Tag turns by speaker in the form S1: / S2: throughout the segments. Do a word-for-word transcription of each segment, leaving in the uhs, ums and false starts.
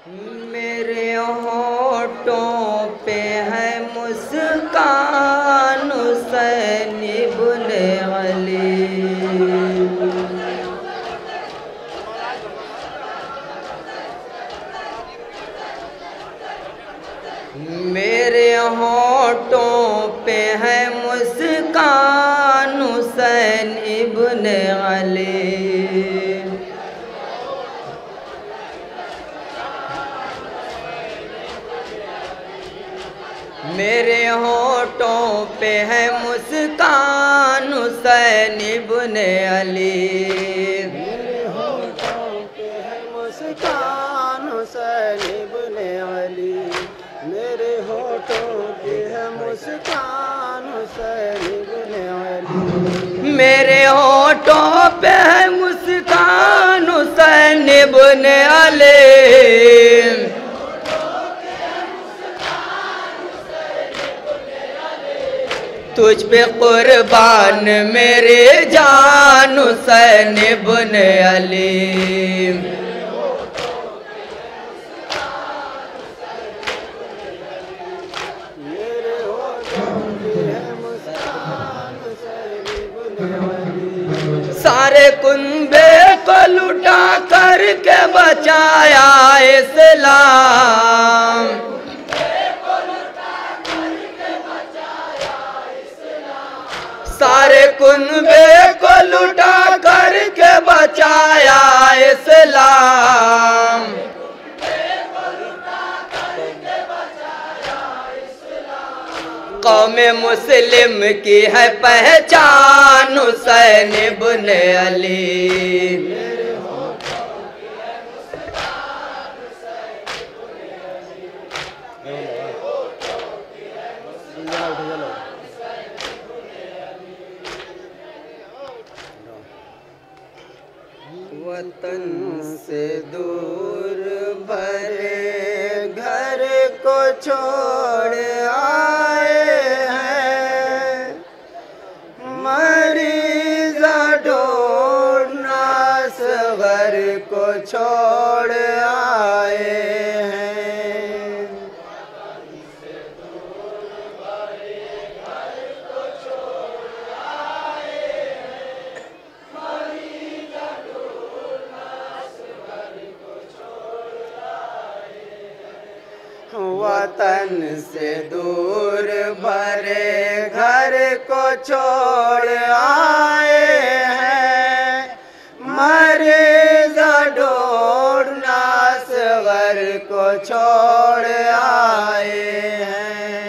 S1: मेरे होठों पे है मुस्कान हुसैन इब्ने अली। मेरे होठों पे है मुस्कान हुसैन इब्ने अली। मेरे होठों पे है मुस्कान हुसैन इब्ने अली।
S2: मेरे होठों पे है मुस्कान हुसैन इब्ने अली। मेरे होठों पे है मुस्कान हुसैन इब्ने अली।
S1: मेरे होठों पे है मुस्कान हुसैन इब्ने अली। तुझ पे कुर्बान मेरे जान हुसैन इब्ने अली।
S2: मेरे होठों पे है मुस्कान हुसैन इब्ने अली।
S1: सारे कुंबे को लुटा करके बचाया इस्लाम। सारे कुंबे को लुटा करके बचाया इस्लाम। कौम मुस्लिम की है पहचान हुसैन इब्ने अली। वतन से दूर भरे घर को छोड़ आए हैं। मरीज़ा ढूंढना सवर को छोड़ आए हैं। वतन से दूर भरे घर को छोड़ आए हैं। मरीज़ा ढूंढना सवर को छोड़ आए हैं।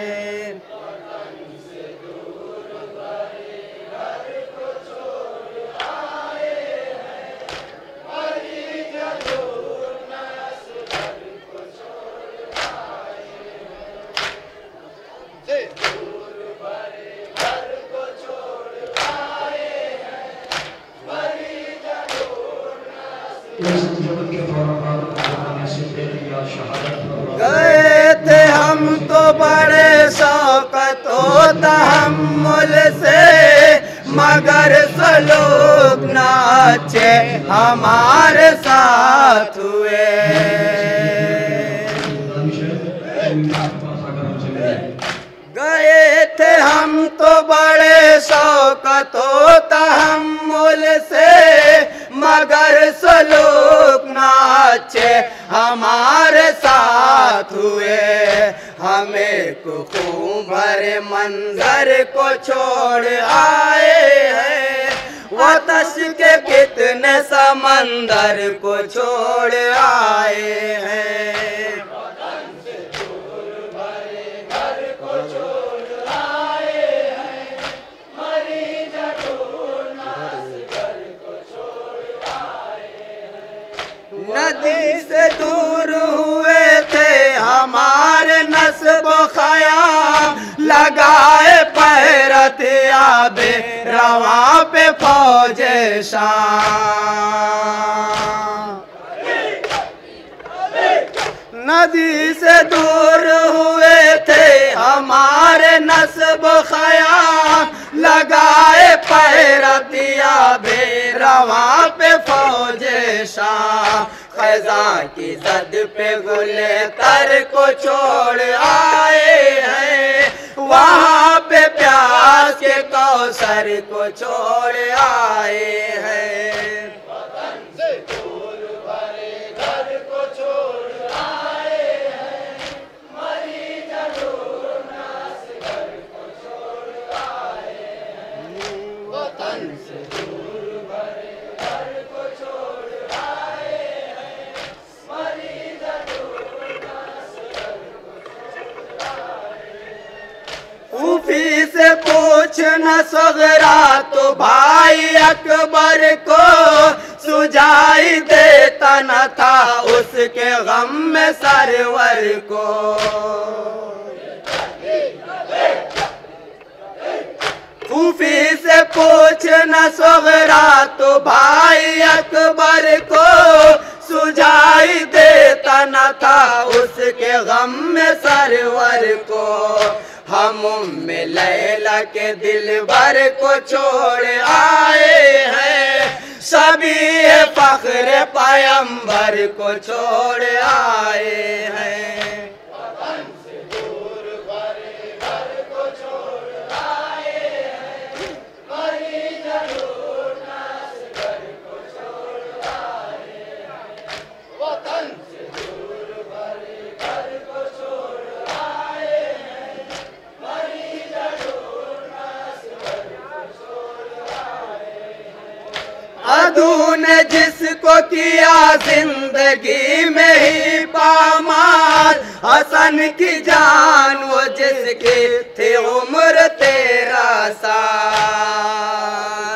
S1: गए थे हम तो बड़े शौकत तहम्मुल से, मगर सलूक ना अच्छे हमारे साथ हुए। गए थे हम तो बड़े शौकत तहम्मुल से, मगर सलूक ना अच्छे हमारे साथ हुए। हमें खूब भरे मंजर को छोड़ आए हैं। वतश के कितने समंदर को छोड़ आए हैं। नदी से दूर हुए थे हमारे नस्ब ख़याम, लगाए पैरत आबे रवा पे फौजे शाम। नदी से दूर हुए थे हमारे नस्ब ख़याम, लगाए पैरत आबे रवा पे फौजे शाम। खजा की जद पे गुले तर को छोड़ आए हैं, वहाँ पे प्यास के कौसर को छोड़ आए हैं। वतन से दूर भरे घर को छोड़ आए हैं, मरी जरूर नास घर को छोड़ आए हैं। वतन से दूर भरे घर को छोड़ आए हैं, मरी जरूर नास घर को छोड़ आए हैं। सूफी से पूछना सगरा तो भाई अकबर को सुझाई देता न था उसके गम में सरवर को। सूफी से पूछना सगरा तो भाई अकबर को सुझाई देता न था उसके गम में सरवर को। हम उम्मे लैला के दिल भर को छोड़ आए हैं, सभी फख्र पैगंबर को छोड़ आए हैं। वतन से दूर भरे घर को छोड़ आए हैं, मरी जरूर नास घर को छोड़ आए हैं। वतन से दूर भरे घर को छोड़ आए हैं, मरी जरूर नास घर को छोड़ आए हैं। अदू ने जिसको किया जिंदगी में ही पामाल, हसन की जान वो जिसकी थी उम्र तेरह साल।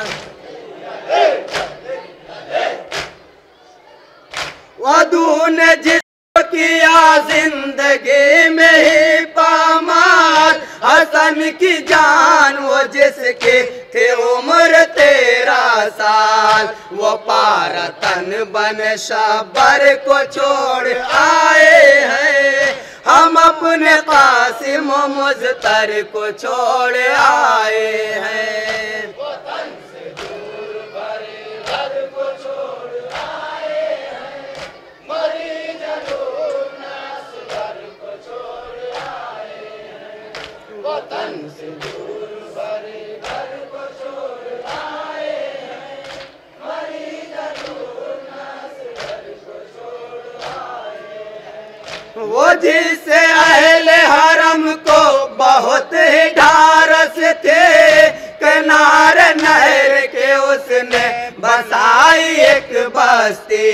S1: वधू ने जिसको किया जिंदगी में ही पामाल, हसन की जान वो जिसकी थी उम्र तेरह साल। वो पारा तन बन शबर को छोड़ आए हैं, हम अपने कासिम मुज़्तर को छोड़ आए हैं। वतन से दूर भरे घर को छोड़ आए हैं, मरी जरूर नास घर को छोड़ आए हैं। वतन से दूर भरे घर को छोड़ आए हैं, मरी जरूर नास घर को छोड़ आए हैं। वो जिसे अहले हरम को बहुत ही ढारस थे, किनारे नहर के उसने बसाई एक बस्ती।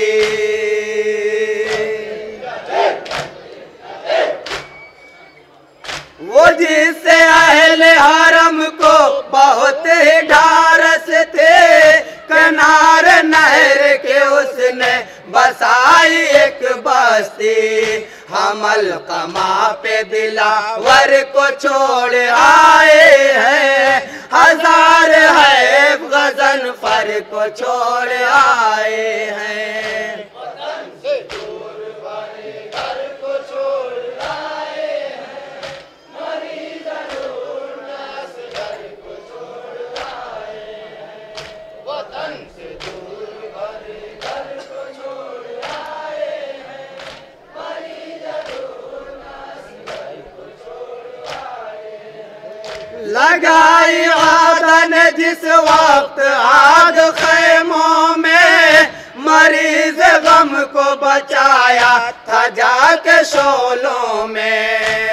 S1: वो जिसे अहले हरम को बहुत ही ढारस थे, किनारे नहर के उसने बसाई एक बस्ती। हमल कमा पे दिलावर को छोड़ आए हैं, हजार है गजनफर को छोड़ आए हैं। वतन से दूर भरे घर को छोड़ आए हैं, मरी जरूर नास घर को छोड़ आए हैं। वतन से दूर भरे घर को छोड़ आए हैं, मरी जरूर नास घर को छोड़ आए हैं। लगाई आदन जिस वक्त आग खैमों में, मरीज गम को बचाया था जाके शोलों में।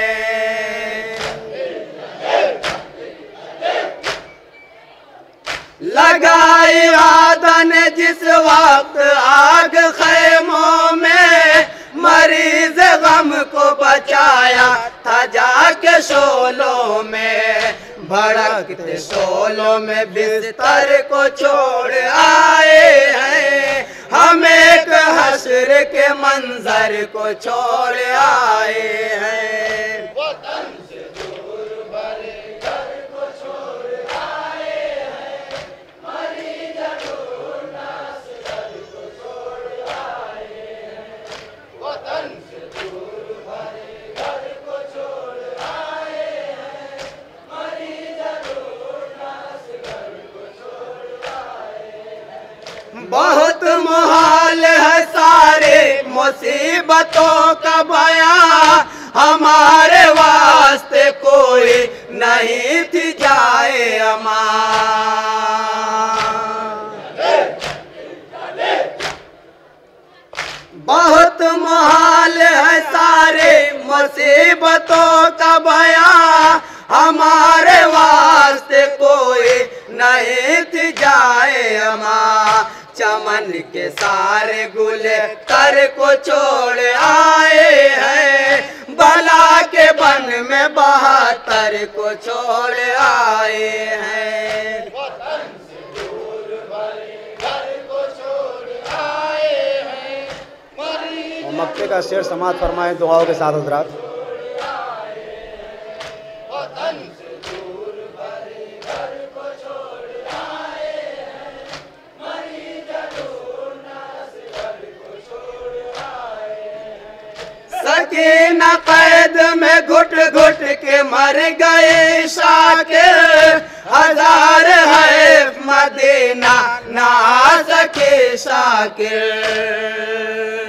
S1: लगाई आदन जिस वक्त आग खैमों में, मरीज गम को बचाया था जाके शोलों में। भड़कते शोलों में बिस्तर को छोड़ आए हैं, हम एक हश्र के मंजर को छोड़ आए हैं। वतन से दूर भरे घर को छोड़ आए हैं, मरी जरूर नास घर को छोड़ आए हैं। वतन से दूर भरे घर को छोड़ आए हैं, मरी जरूर नास घर को छोड़ आए हैं। बहुत मुहाल है सारे मुसीबतों का बया हमारे वास्ते कोई नहीं थी जाए अमान। बहुत मुहाल है सारे मुसीबतों का बया हमारे वास्ते कोई नहीं थी जाए अमा। चमन के सारे गुले कर को छोड़ आए हैं, बला के बन में बहत्तर को छोड़ आए हैं।
S2: मक्के का शेर समाज फरमाए दुआओं के साथ हजरात।
S1: सकीना कैद में घुट घुट के मर गए शाकिर, हजार है मदीना ना सके शाकिर।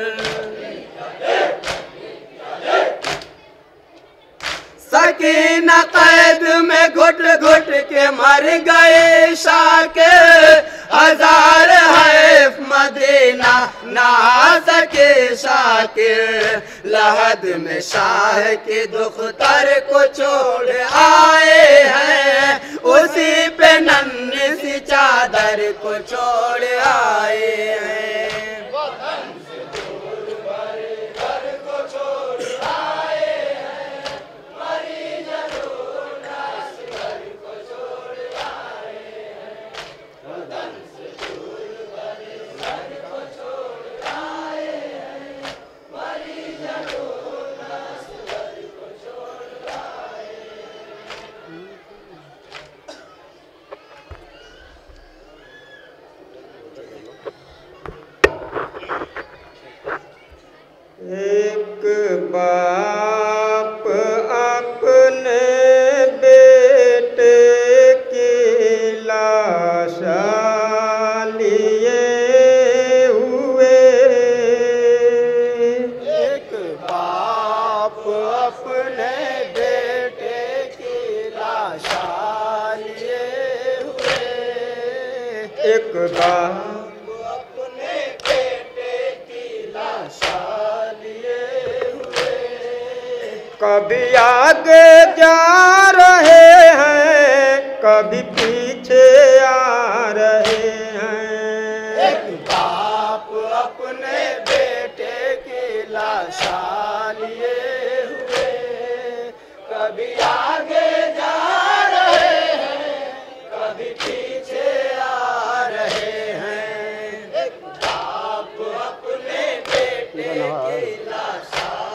S1: सकीना कैद में घुट घुट के मर गए शाकिर, हजार है मदीना ना सके शाकिर। लहद में शाह के दुख्तर को छोड़ आए हैं, उसी पे नन्ही सी चादर को छोड़ आए हैं।
S2: एक बाप अपने बेटे की लाश लिए हुए, एक बाप अपने बेटे की लाश लिए हुए, एक बाप कभी आगे जा रहे हैं, कभी पीछे आ रहे हैं। एक बाप अपने बेटे की लाश लिए हुए, कभी आगे जा रहे हैं, कभी पीछे आ रहे हैं। एक बाप अपने बेटे की लाश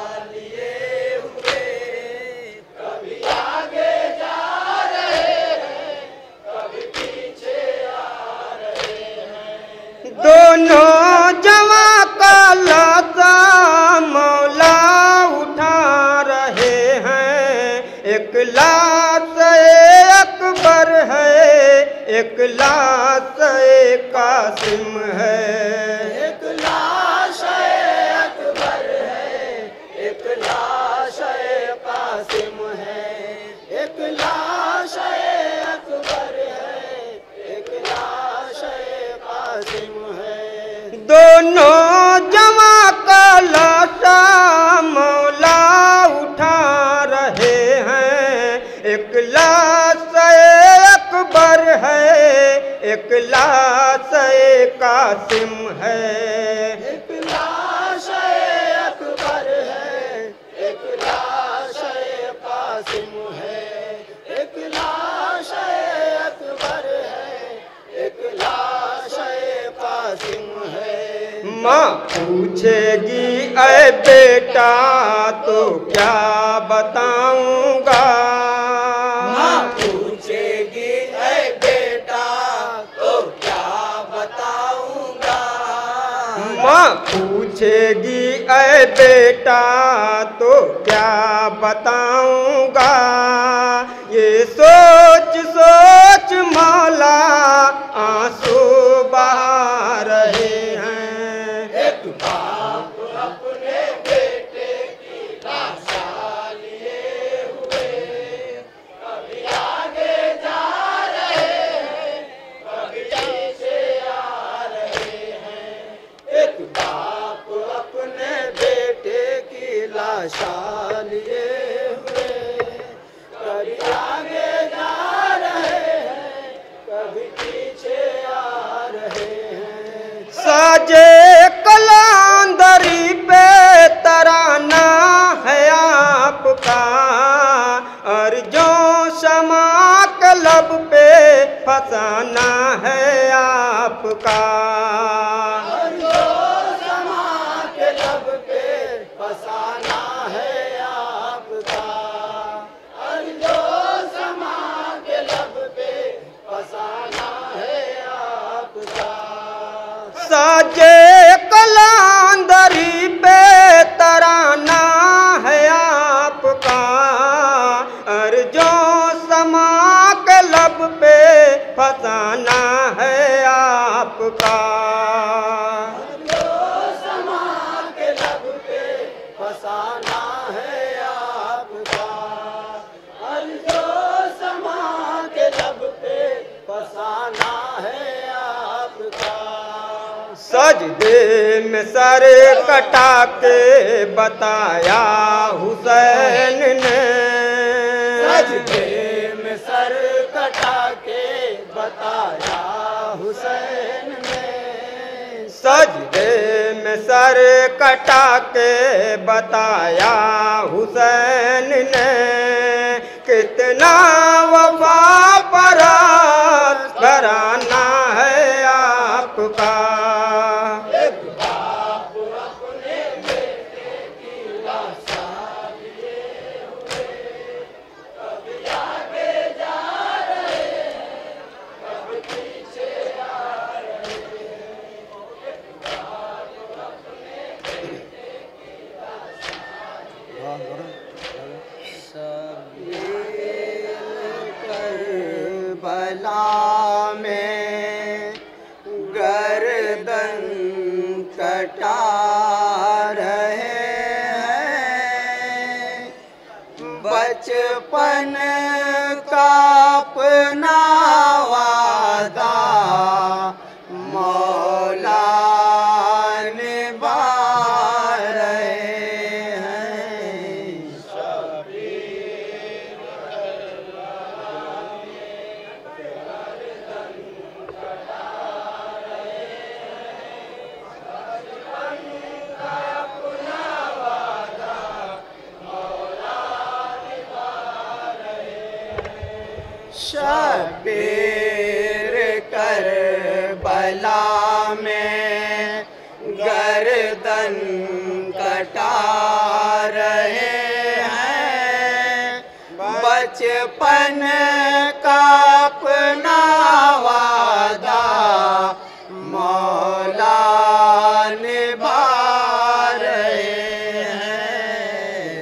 S2: दोनों जवां का लाशा मौला उठा रहे हैं। एक लाश अकबर है, एक लाश कासिम है। एक लाश अकबर है, एक लाश कासिम है। एक लाश अकबर है, एक लाश कासिम है। दोनों जवां का लाशा मौला उठा रहे हैं। एक लाश अकबर है, एक लाश कासिम है। एक लाश अकबर है, एक लाश कासिम है। एक लाश अकबर है, एक लाश कासिम है। माँ पूछेगी ऐ बेटा तो क्या बताऊंगा, माँ पूछेगी ऐ बेटा तो क्या बताऊंगा। माँ पूछेगी ऐ बेटा तो क्या बताऊंगा। ये सोच सोच मौला आंसू बहा रहे हैं। एक बाप अपने
S1: लाशा लिए हुए, कभी आगे जा रहे हैं, कभी पीछे आ रहे हैं।
S2: साजे कलांदरी पे तराना है आपका, और जो शमा के लब पे फसाना है आपका।
S1: और जो शमा के लब पे फसाना है आपका, और जो शमा के लब पे फसाना है आपका।
S2: साजे कलांदरी पे तराना है आपका, और जो समा के लब पे फसाना है आपका।
S1: जो समा के लब पे फसाना है आपका, और जो समा के लब पे फसाना है आपका।
S2: सजदे में सर कटा के बताया हुसैन ने,
S1: सजदे में सर कटा के बताया हुसैन ने,
S2: सजदे में सर कटा के बताया हुसैन ने। कितना वफा परात घराना है आपका।
S1: एक बाप अपने बेटे की लाशा लिए हुए, कभी आगे जा रहे हैं, कभी पीछे आ रहे हैं। एक बाप अपने बेटे की लाशा करबला में गर्दन कटा रहे हैं, बचपन का अपना वादा मौला निभा रहे हैं। शबीर करबला में गर्दन कटा रहे हैं, बचपन का अपना वादा मौला निभा रहे हैं।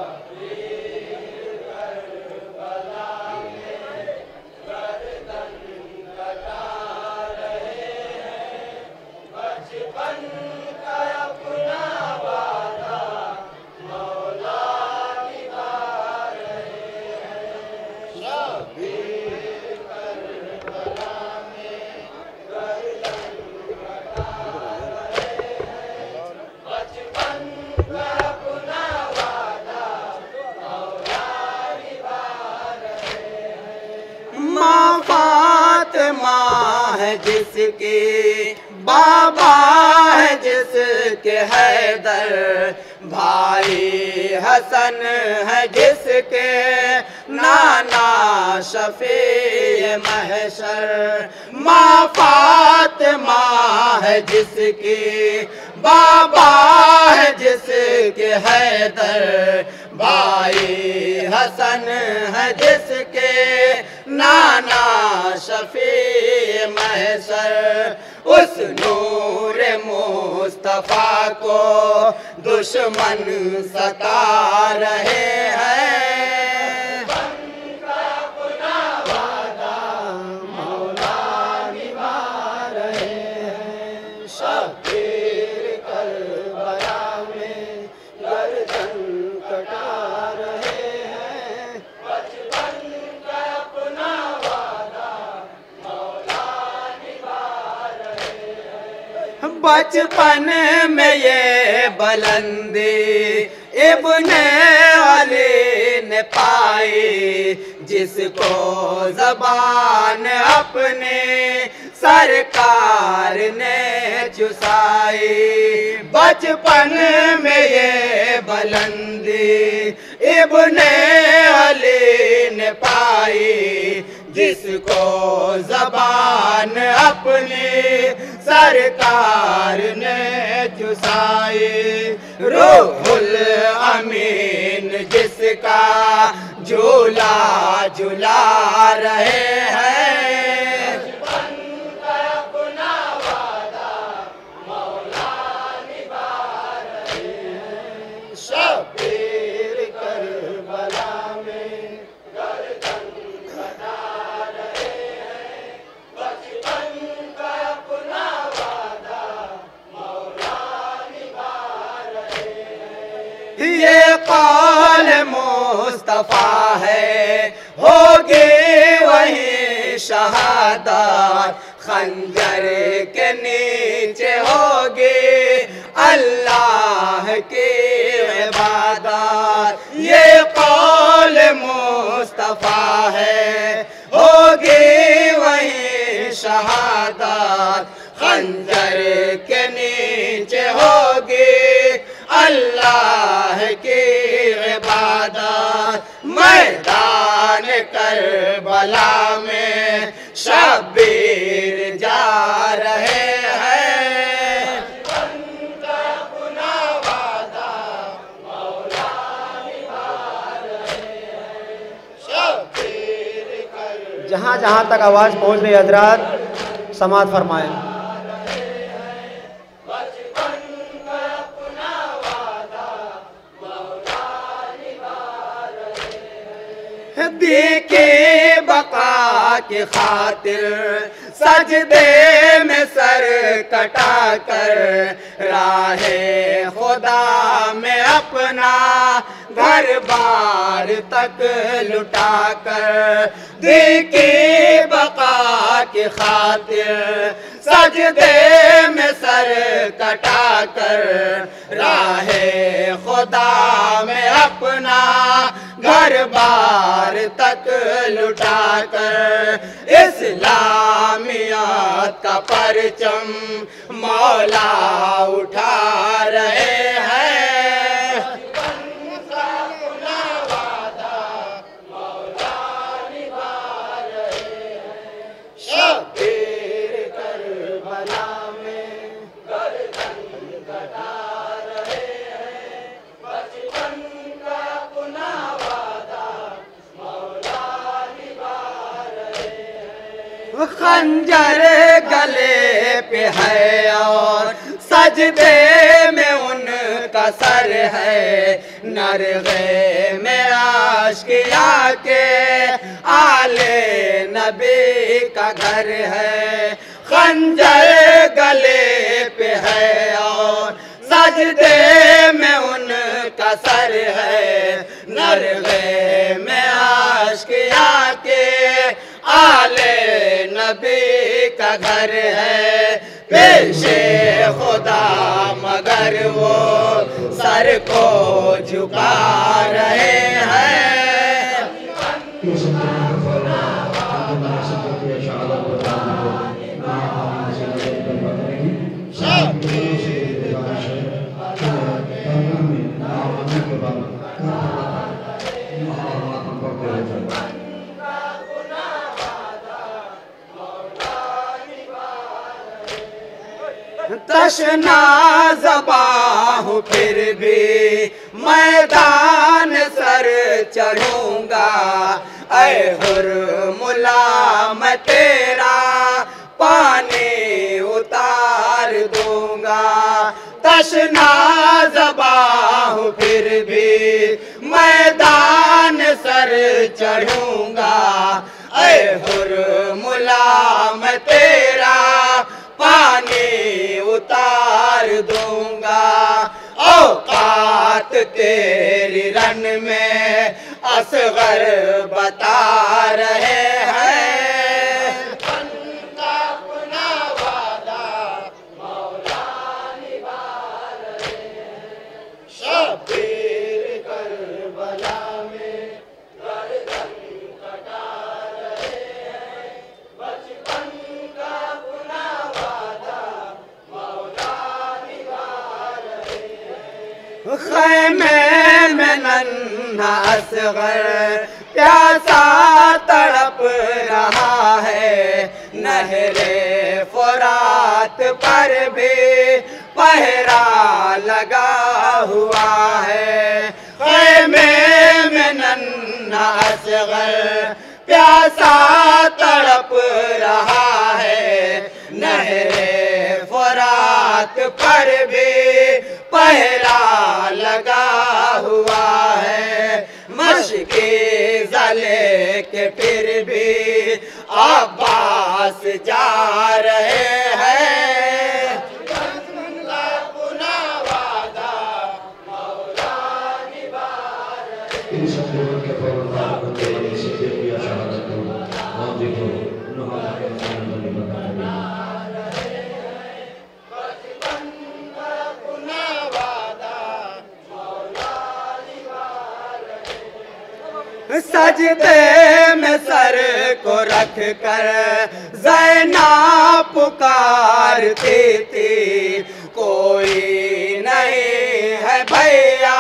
S1: माँ फातिमा है जिसके बाबा है जिसके हैदर, भाई हसन है जिसके नाना शफी महशर। माँ फातिमा है जिसकी बाबा है जिसके हैदर, भाई हसन है जिसके नाना शफी महशर। उस नूर मुस्तफा को दुश्मन सता रहे हैं, अपना वादा मौला निभा रहे हैं। शबीर करबला में गर्दन कटा रहे हैं, बचपन का अपना वादा मौला निभा रहे हैं। बचपन में ये बुलंदी इब्ने अली ने पाई जिसको ज़बान अपने सरकार ने चुसाई। बचपन में ये बुलंदी इब्ने अली ने पाई जिसको ज़बान अपनी सरकार ने चुसाई। रूहुल अमीन जिसका झूला झूला रहे हैं, बचपन का अपना वादा मौला निभा रहे हैं। शब्बीर करबला में गर्दन कटा रहे हैं, बचपन का अपना वादा मौला निभा रहे हैं। ये कौल मुस्तफा है होगी वही शहादत, खंजर के नीचे होगी अल्लाह की इबादत। ये कौल मुस्तफा है होगी वही शहादत, खंजर के नीचे होगी अल्लाह की इबादत। मैदान करबला में शब्बीर जा रहे हैं, बचपन का अपना वादा मौला निभा रहे हैं। शब्बीर कर
S2: जहाँ जहाँ तक आवाज़ पहुँच रही है हजरात समाअत फरमाएं।
S1: दी के बका के खातिर सजदे में सर कटा कर, राहे खुदा में अपना घर बार तक लुटा कर। दी के बका के खातिर सजदे में सर कटा कर, राहे खुदा में अपना घर बार तक लुटा कर। इस्लामियत का परचम मौला उठा रहे हैं, बचपन का अपना वादा मौला निभा रहे हैं। शब्बीर करबला में गर्दन कटा रहे हैं, बचपन का अपना वादा मौला निभा रहे हैं। खंजर गले पे है और सजदे में उनका सर है, नरगे में आशिकिया के आले नबी का घर है। खंजर गले पे है और सजदे में उनका सर है, नरगे में आशिकिया के आले नबी का घर है। पेशे खुदा मगर वो सर को झुका रहे हैं, तशना ज़बां फिर भी मैदान सर चढ़ूंगा। ऐ हुर्मुला मैं तेरा पानी उतार दूंगा। तशना ज़बां फिर भी मैदान सर चढ़ूंगा। ऐ हुर्मुला मैं तेरा पानी उतार दूंगा। औकात तेरी रन में असगर बता रहे हैं, अपना वादा मौला निभा रहे हैं। शब्बीर नन्हा असगर प्यासा तड़प रहा है, नहरे फुरात पर भी पहरा लगा हुआ है। खैमे में नन्हा असगर प्यासा तड़प रहा है, नहरे फुरात पर भी पहरा लगा हुआ है। मशके जले के फिर भी अब्बास जा रहे हैं। सजदे में सर को रख कर ज़ैना पुकारती थी, कोई नहीं है भैया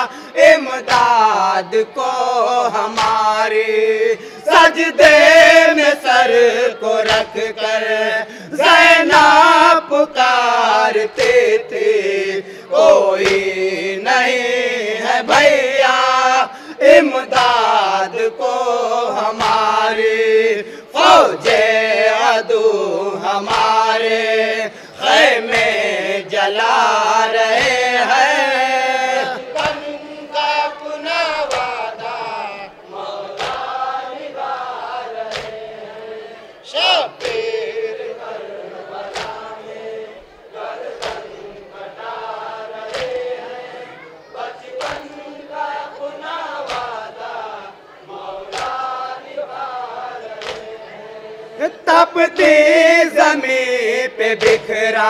S1: इमदाद को हमारी। सजदे में सर को रख कर ज़ैना पुकारती थी, कोई नहीं है भैया इमदाद को हमारी। फौजे अदू हमारे खैमे जला रहे हैं। का पुना वादा मौला निभा रहे हैं। शबीर करबला में गर्दन कटा रहे हैं। बचपन का पुना तपती ज़मीं पे बिखरा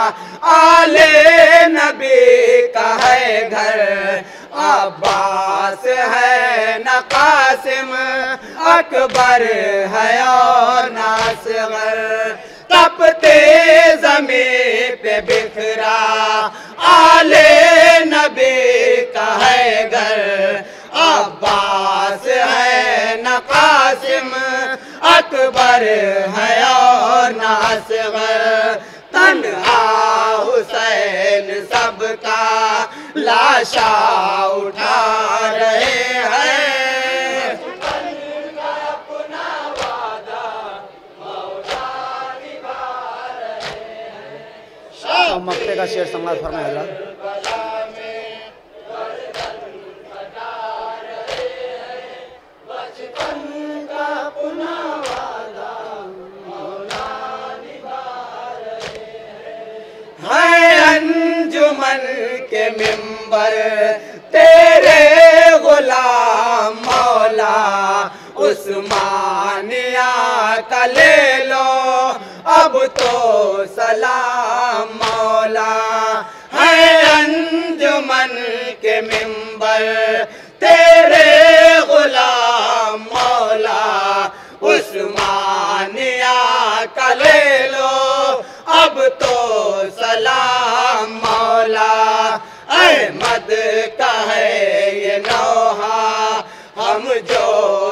S1: आले नबी का है घर। अब्बास है न कासिम, अकबर है और न असगर। तपते ज़मीं पे बिखरा आले नबी का है घर। अब्बास है न कासिम, अकबर है और न असगर। तन्हा हुसैन सबका लाशा उठा रहे हैं। अपना वादा मौला निभा रहे हैं।
S2: मक्ते का शेर समाज फरमाए हजरत।
S1: अंजुमन के मिंबर तेरे गुलाम मौला, उस्मानिया का ले लो अब तो सलाम मौला। है अंजुमन के मिंबर तेरे गुलाम मौला, उस्मानिया का ले लो अब तो सलाम मौला। अहमद का है ये नौहा हम जो